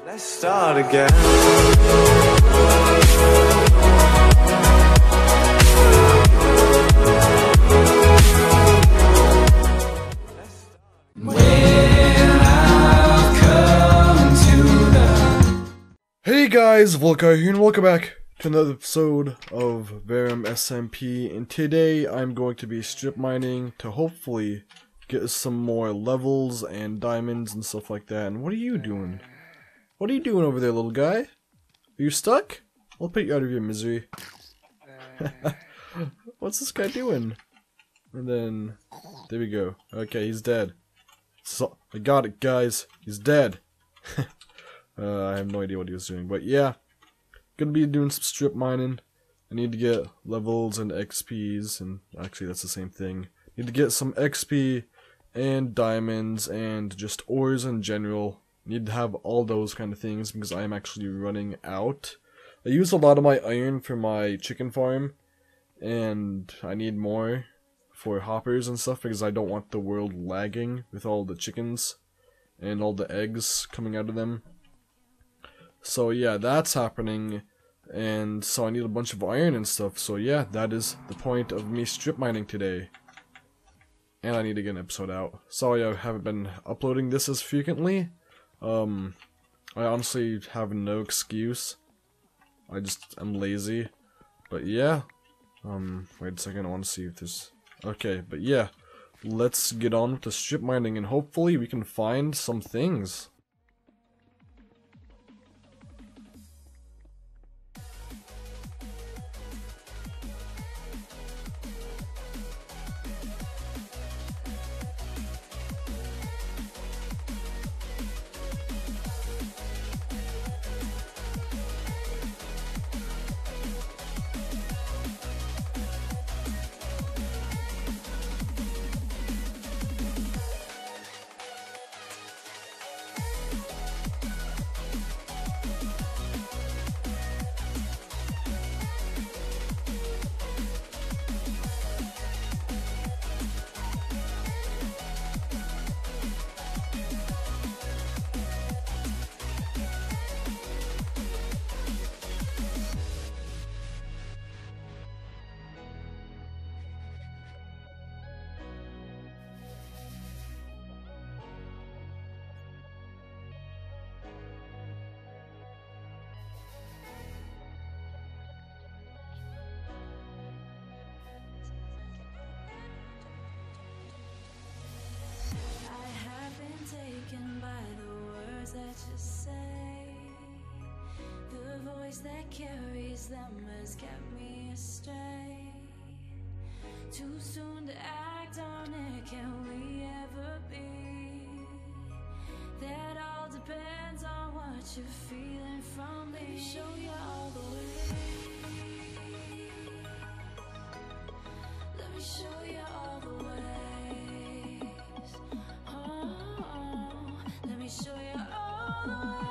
Let's start again. Hey guys, Volkar here and welcome back to another episode of Verum SMP, and today I'm going to be strip mining to hopefully get some more levels and diamonds and stuff like that. And what are you doing? What are you doing over there, little guy? Are you stuck? I'll put you out of your misery. What's this guy doing? And then, there we go. Okay, he's dead. So, I got it, guys. He's dead. I have no idea what he was doing, but yeah, gonna be doing some strip mining. I need to get levels and XPs, and actually that's the same thing. Need to get some XP and diamonds and just ores in general. Need to have all those kind of things because I am actually running out. I use a lot of my iron for my chicken farm, and I need more for hoppers and stuff because I don't want the world lagging with all the chickens and all the eggs coming out of them. So yeah, that's happening, and so I need a bunch of iron and stuff. So yeah, that is the point of me strip mining today. And I need to get an episode out. Sorry I haven't been uploading this as frequently. I honestly have no excuse. I'm lazy. But yeah. Wait a second, I want to see if there's... Okay, but yeah. Let's get on with the strip mining and hopefully we can find some things. That carries them has kept me astray. Too soon to act on it, can we ever be? That all depends on what you're feeling from me. Let me show you all the way. Let me show you all the ways. Oh, let me show you all the ways.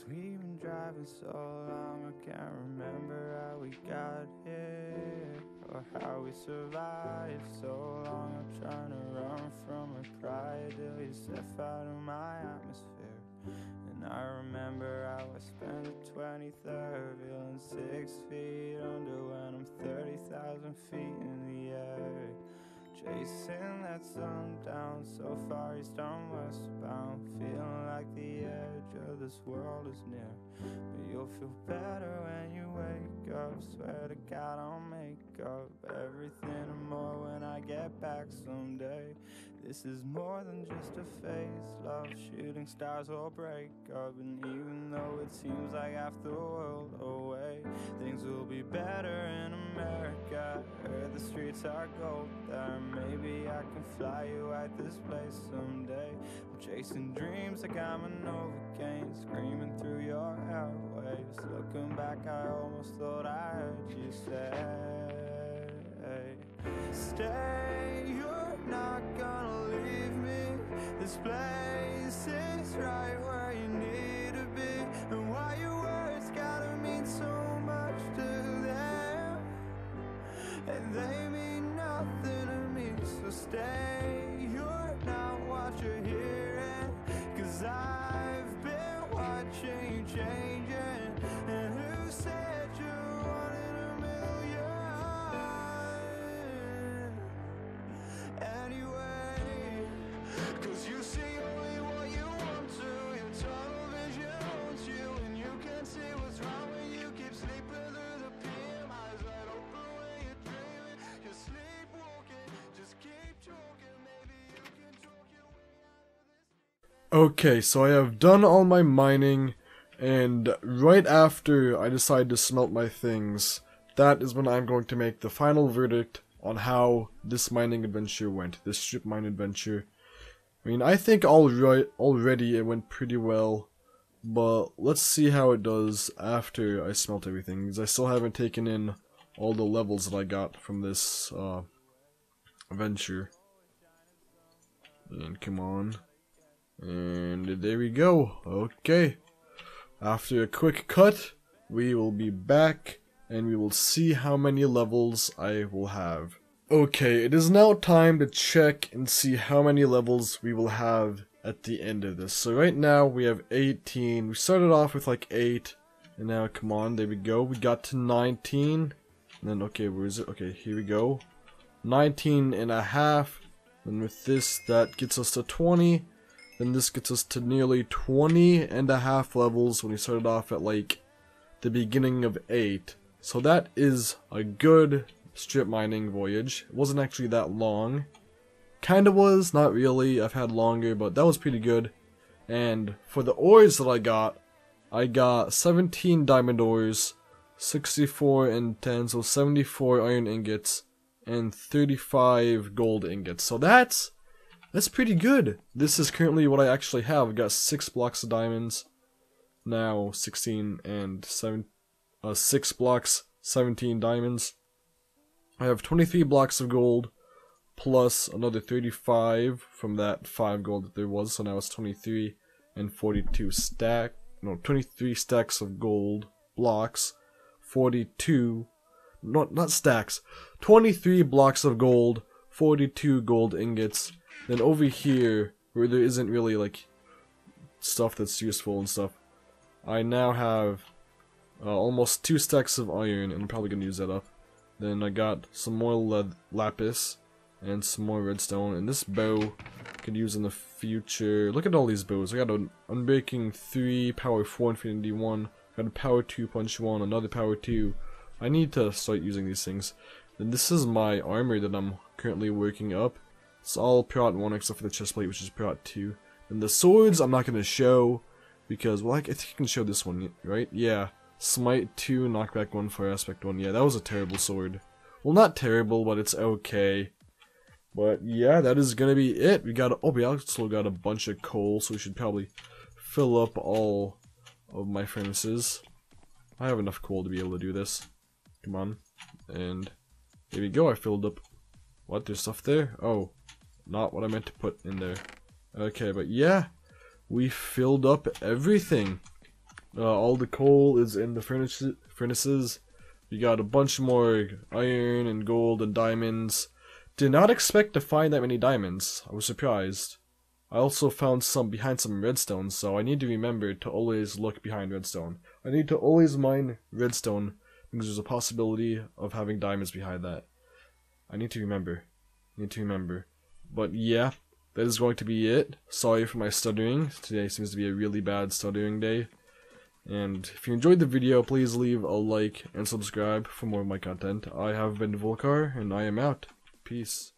we've been driving so long, I can't remember how we got here, or how we survived so long. I'm trying to run from a pride till you step out of my atmosphere. And I remember how I spent the 23rd feeling 6 feet under when I'm 30,000 feet in the air. Chasing that sun down so far east, I'm westbound, feeling like the edge of this world is near. But you'll feel better when you wake up, swear to God I'll make up everything and more when I get back someday. This is more than just a phase, love, shooting stars will break up. And even though it seems like half the world away, things will be better in America. Heard the streets are gold there, maybe I can fly you at this place someday. I'm chasing dreams like I'm an Novocaine, screaming through your airwaves. Looking back, I almost thought I heard you say, stay, you're not gonna leave me. This place is right where you need to be. And why your words gotta mean so much to them, and they mean nothing to me. So stay, you're not what you're hearing, 'cause I've been watching you changing. And who said you're one in a million anyway? 'Cause you see only what you want to, your tunnel vision owns you, and you can't see what's wrong when you keep sleeping through the PM. Eyes wide open when you're dreaming, you're sleepwalking. Just keep talking, maybe you can talk your way out of this. Okay, so I have done all my mining, and right after I decide to smelt my things, that is when I'm going to make the final verdict on how this mining adventure went, this strip mine adventure. I mean, I think already it went pretty well, but let's see how it does after I smelt everything, because I still haven't taken in all the levels that I got from this adventure. And come on. And there we go. Okay. After a quick cut, we will be back and we will see how many levels I will have. Okay, it is now time to check and see how many levels we will have at the end of this. So right now we have 18. We started off with like 8, and now come on, there we go. We got to 19. And then okay, where is it? Okay, here we go. 19 and a half. And with this, that gets us to 20. Then this gets us to nearly 20 and a half levels when we started off at like the beginning of 8. So that is a good strip mining voyage. It wasn't actually that long. Kinda was, not really. I've had longer, but that was pretty good. And for the ores that I got 17 diamond ores, 64 and 10, so 74 iron ingots, and 35 gold ingots. So that's pretty good. This is currently what I actually have. I've got 6 blocks of diamonds, now 16 and 6 blocks, 17 diamonds. I have 23 blocks of gold, plus another 35 from that 5 gold that there was, so now it's 23 and 42 23 stacks of gold blocks, 42, not stacks, 23 blocks of gold, 42 gold ingots. Then over here, where there isn't really like stuff that's useful and stuff, I now have almost 2 stacks of iron, and I'm probably gonna use that up. Then I got some more lead lapis and some more redstone, and this bow I could use in the future. Look at all these bows. I got an Unbreaking 3, Power 4, Infinity 1, got a Power 2, Punch 1, another Power 2. I need to start using these things. Then this is my armor that I'm currently working up. It's all Prot 1 except for the chestplate, which is Prot 2. And the swords I'm not going to show, because, well, I think I can show this one, right? Yeah. Smite 2, Knockback 1, Fire Aspect 1. Yeah, that was a terrible sword. Well, not terrible, but it's okay. But yeah, that is gonna be it. We also got a bunch of coal, so we should probably fill up all of my furnaces. I have enough coal to be able to do this. Come on. And there we go, I filled up. What, there's stuff there? Oh, not what I meant to put in there. Okay, but yeah, we filled up everything. All the coal is in the furnaces. We got a bunch more iron and gold and diamonds. Did not expect to find that many diamonds. I was surprised. I also found some behind some redstone, so I need to remember to always look behind redstone. I need to always mine redstone because there's a possibility of having diamonds behind that. I need to remember. But yeah, that is going to be it. Sorry for my stuttering. Today seems to be a really bad stuttering day. And if you enjoyed the video, please leave a like and subscribe for more of my content. I have been Volcar, and I am out. Peace.